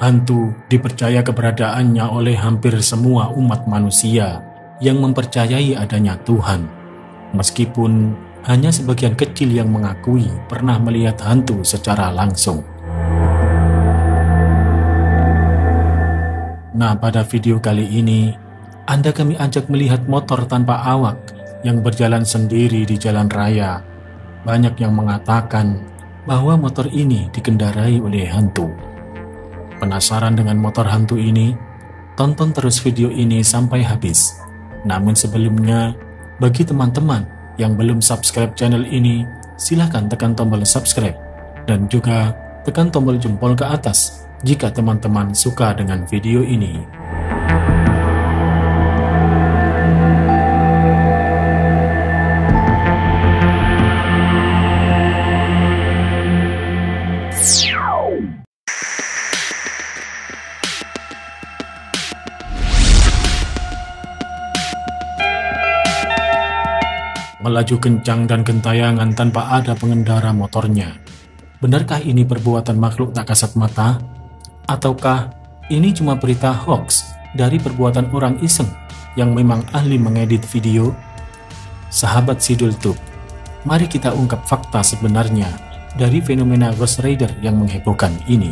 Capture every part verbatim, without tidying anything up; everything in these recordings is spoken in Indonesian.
Hantu dipercaya keberadaannya oleh hampir semua umat manusia yang mempercayai adanya Tuhan, meskipun hanya sebagian kecil yang mengakui pernah melihat hantu secara langsung. Nah, pada video kali ini, Anda kami ajak melihat motor tanpa awak yang berjalan sendiri di jalan raya. Banyak yang mengatakan bahwa motor ini dikendarai oleh hantu. Penasaran dengan motor hantu ini? Tonton terus video ini sampai habis. Namun sebelumnya, bagi teman-teman yang belum subscribe channel ini, silahkan tekan tombol subscribe dan juga tekan tombol jempol ke atas jika teman-teman suka dengan video ini. Melaju kencang dan gentayangan tanpa ada pengendara motornya. Benarkah ini perbuatan makhluk tak kasat mata? Ataukah ini cuma berita hoax dari perbuatan orang iseng yang memang ahli mengedit video? Sahabat Sidultube, mari kita ungkap fakta sebenarnya dari fenomena Ghost Rider yang menghebohkan ini.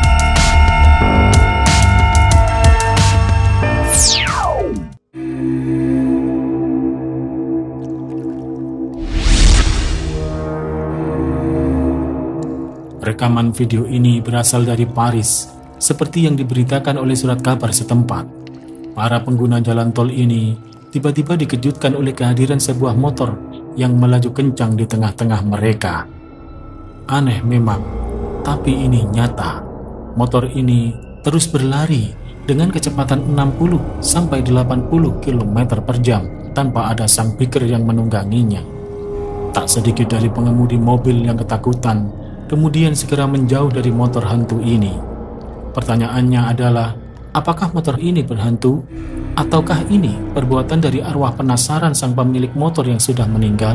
Rekaman video ini berasal dari Paris, seperti yang diberitakan oleh surat kabar setempat. Para pengguna jalan tol ini tiba-tiba dikejutkan oleh kehadiran sebuah motor yang melaju kencang di tengah-tengah mereka. Aneh memang, tapi ini nyata. Motor ini terus berlari dengan kecepatan enam puluh sampai delapan puluh kilometer per jam tanpa ada sang biker yang menungganginya. Tak sedikit dari pengemudi mobil yang ketakutan kemudian segera menjauh dari motor hantu ini. Pertanyaannya adalah, apakah motor ini berhantu? Ataukah ini perbuatan dari arwah penasaran sang pemilik motor yang sudah meninggal?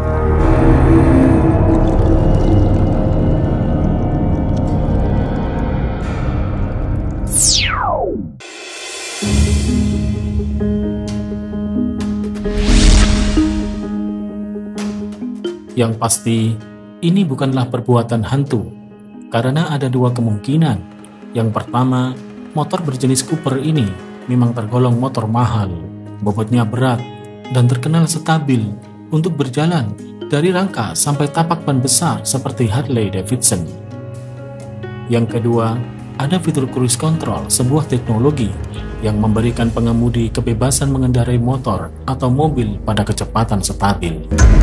Yang pasti, ini bukanlah perbuatan hantu, karena ada dua kemungkinan. Yang pertama, motor berjenis Cooper ini memang tergolong motor mahal, bobotnya berat, dan terkenal stabil untuk berjalan dari rangka sampai tapak ban besar seperti Harley Davidson. Yang kedua, ada fitur cruise control, sebuah teknologi yang memberikan pengemudi kebebasan mengendarai motor atau mobil pada kecepatan stabil.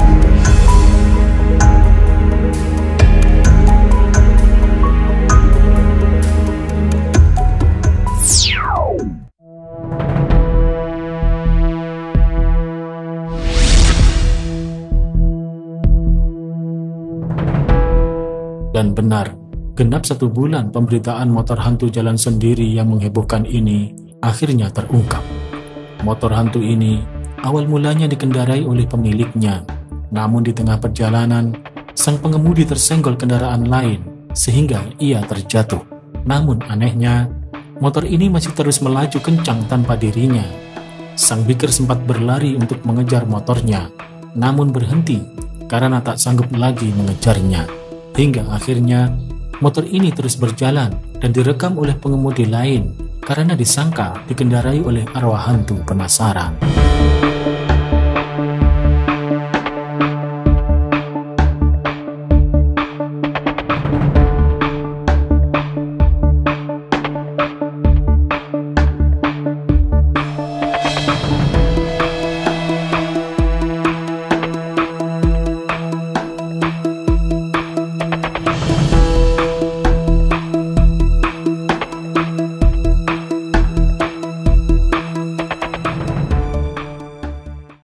Dan benar, genap satu bulan pemberitaan motor hantu jalan sendiri yang menghebohkan ini akhirnya terungkap. Motor hantu ini awal mulanya dikendarai oleh pemiliknya, namun di tengah perjalanan, sang pengemudi tersenggol kendaraan lain sehingga ia terjatuh. Namun anehnya, motor ini masih terus melaju kencang tanpa dirinya. Sang biker sempat berlari untuk mengejar motornya, namun berhenti karena tak sanggup lagi mengejarnya. Hingga akhirnya motor ini terus berjalan dan direkam oleh pengemudi lain karena disangka dikendarai oleh arwah hantu penasaran.